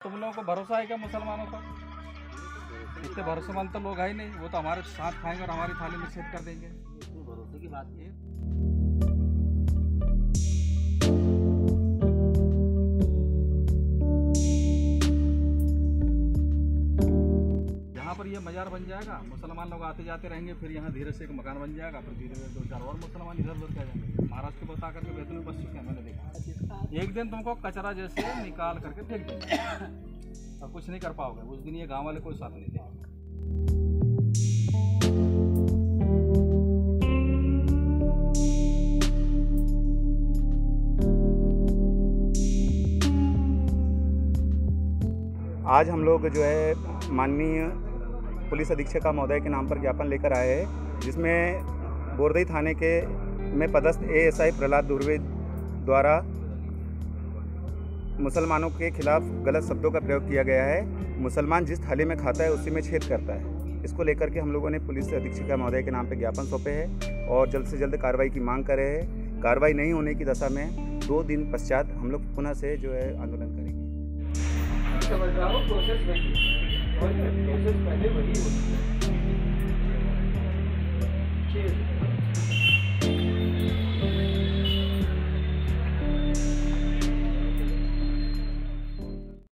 तुम लोगों को भरोसा है क्या मुसलमानों पर? इतने भरोसेमंद तो लोग है ही नहीं, वो तो हमारे साथ खाएंगे और हमारी थाली में छेद कर देंगे। भरोसे की बात है। यहाँ पर ये मजार बन जाएगा, मुसलमान लोग आते जाते रहेंगे, फिर यहाँ धीरे से एक मकान बन जाएगा, फिर धीरे धीरे 2-4 और मुसलमान इधर उधर क्या जाएंगे। महाराष्ट्र के बता करके वेतन में बस चुके हैं, मैंने देखा। एक दिन तुमको कचरा जैसे निकाल करके फेंक देंगे और कुछ नहीं कर पाओगे। उस दिन ये गाँव वाले कोई साथ नहीं देंगे। आज हम लोग जो है माननीय पुलिस अधीक्षक महोदय के नाम पर ज्ञापन लेकर आए हैं, जिसमें बोरदई थाने के में पदस्थ एएसआई प्रहलाद धुर्वे द्वारा मुसलमानों के खिलाफ गलत शब्दों का प्रयोग किया गया है। मुसलमान जिस थाली में खाता है उसी में छेद करता है। इसको लेकर के हम लोगों ने पुलिस अधीक्षक महोदय के नाम पर ज्ञापन सौंपे हैं और जल्द से जल्द कार्रवाई की मांग कर रहे हैं। कार्रवाई नहीं होने की दशा में 2 दिन पश्चात हम लोग पुनः से जो है आंदोलन करेंगे। समझ रहा हूँ, प्रोसेस वही है, प्रोसेस पहले वही होती है।